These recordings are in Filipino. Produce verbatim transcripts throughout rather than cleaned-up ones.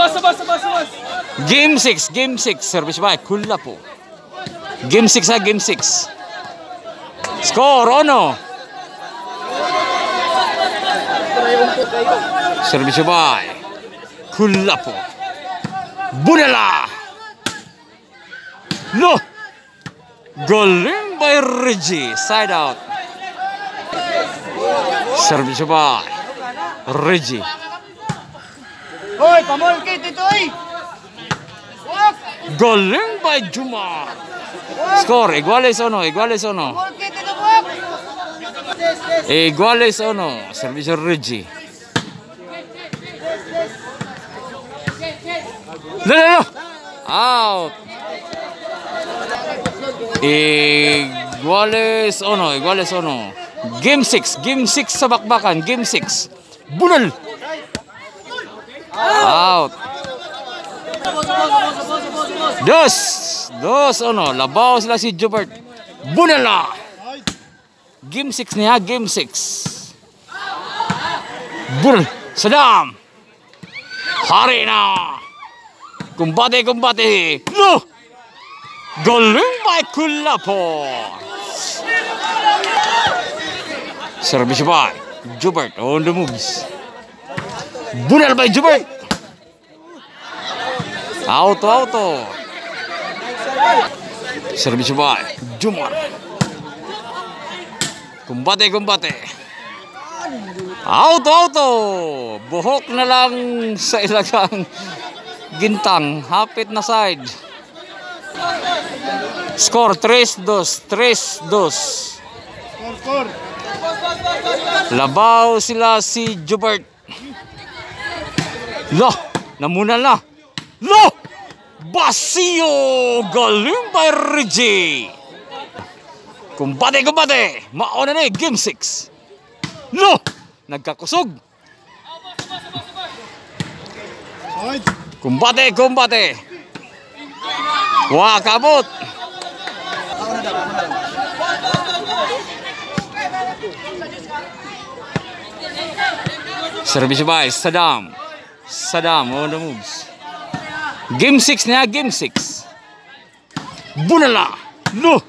Game six, game six. Service by Kulapo. Game six ha, game six. Score, ono. Service by Kulapo. Bunela. No. Galing by Reggie. Side out. Service by Reggie. Hoy, pamulkit ito ay. Galing by Jumar. Score, iguales o no, iguales o no. Pamulkit ito, Bok. Iguales o no. Service Reggie. No, no, no. Out. Iguales o no, iguales o no. Game six, game six sa bakbakan, game six. Bunal. Out. Dos. Dos o no, labaw sila si Jubert. Bunala. Game six niya, game six. Bunal. Saddam. Hari na. Kumbate, kumbate. No. Galing by Kulapo. Service by Jubert on the moves. Bunal by Jubert. Auto, auto. Service by Jumar. Kumbate, kumbate. Auto, auto. Buhok na lang sa ilagang gintang. Hapit na side. Score tres dos, tres dos. Score, score. Labaw sila si Jubert. Lo, namuna na. Lo! Basio! Galing by Reggie. Kumbate, kumbate. Mauna na eh, game six. Lo! Nagkakusog. Kumbate, kumbate. Wah, kabut. Service by Saddam. Saddam on the moves. Game six niya, game six. Bunala. No.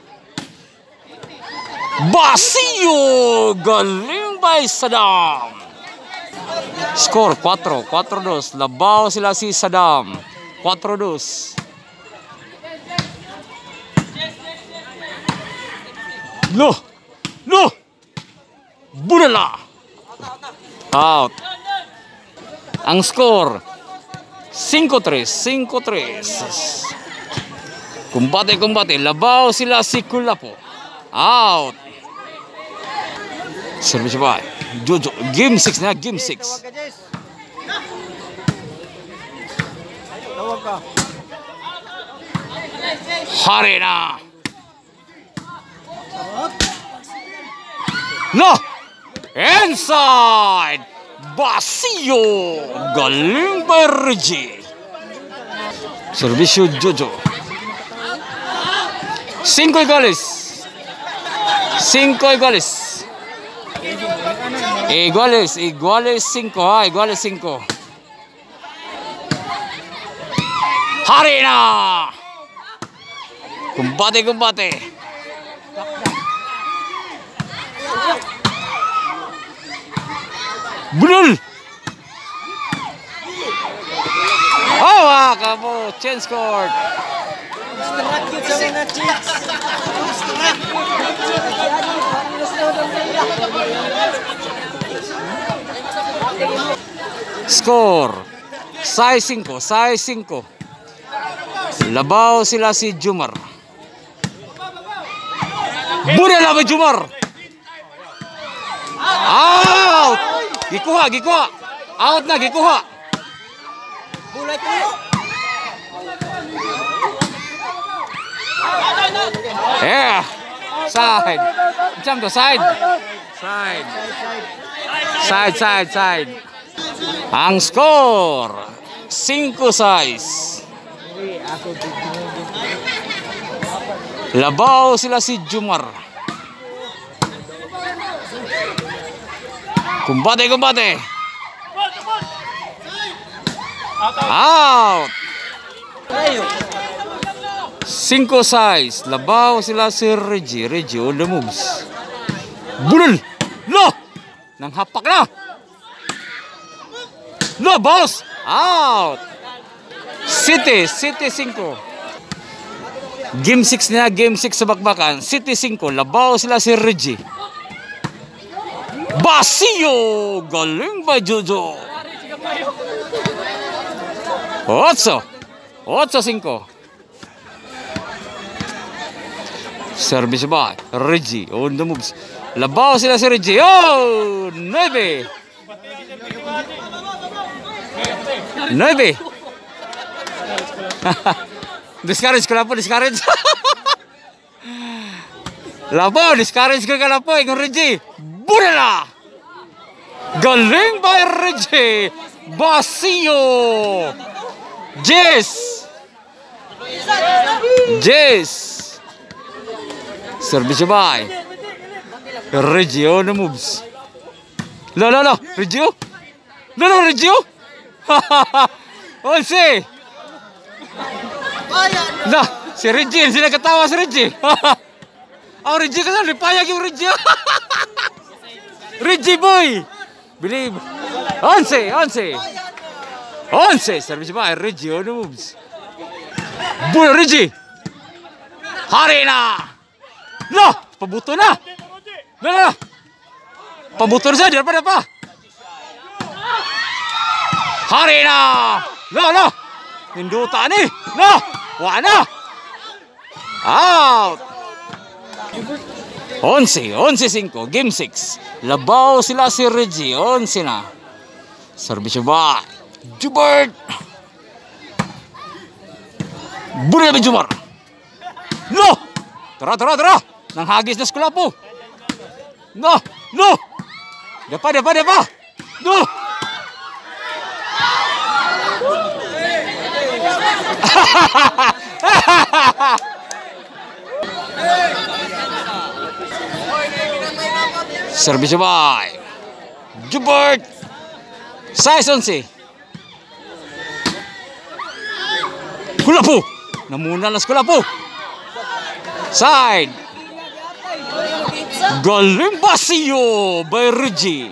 Basio. Galing by Saddam. Score four, four dos. Labaw sila si Saddam. four dos. No. No. Bunala. Out. Ang score five tres, five tres. Kumbate, kumbate. Labaw sila si Kulapo. Out. Service by Jojo. Game six na, game six. Hari na. No. Inside. Basio. Galing by Reggie. Servicio Jojo. Cinco iguales. Cinco iguales. Iguales, iguales cinco, ah, iguales cinco. Hari na. Kumbate, kumbate. Bunul. Oh, ah, kamu change court. Score size cinco, size cinco. Labaw sila si Jumar. Bunal ba Jumar? Out! Gikuha, gikuha. Out na, gikuha. Bulay tulo. Yeah. Side. Jump to side. Side. Side, side, side. Ang score cinco size. Labaw sila si Jumar. Kumbate, kumbate. Out. Cinco size. Labaw sila si Reggie. Reggie on the moves. Bulol. Lo. Nang hapak na. Lo, boss. Out. City. City cinco. Game six na. Game six sa bakbakan. City cinco. Labaw sila si Reggie. Basilio. Galing ba Jojo? Ocho. Ocho cinco. Service by Reggie on the moves. Labaw sila si Reggie. Oh! Nueve. Nueve. Discourage ko lang po. Discourage. Labaw. Discourage ko lang po. Yung Reggie. Bunala. Galing by Reggie. Basilio. Jess. Jess. Service by Reggie on the moves. La la la. Reggie. La la Reggie. Onse. La. Si Reggie. Sila katawa si Reggie. Oh Reggie ka na. Lipayag yung Reggie. Reggie boy. Believe. Onse. Onse. Onse. Service by Reggie on the moves. Boy Reggie. Hari na. No. Pabuto na. No, no. Pabuto na siya. Di na pa na pa. Hari na. No, no. Hinduta ni. No. Wala na. Out. Onse. Onse cinco. Game six. Labaw sila si Reggie. Onse na. Service ba? Jubert. Buri na Jumar. No. Tara, tara, tara. Nang hagis na skula po. No. No. Dapa, dapa, dapa. No. Service by Jubert. Size onse. Kula po. Namuna na skula po. Side. Galing Basilio by Reggie.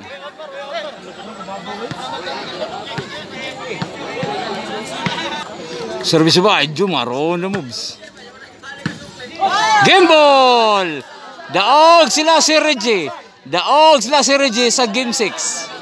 Service by Jumar on the moves. Game ball. Daog sila si Reggie. Daog sila si Reggie sa game six.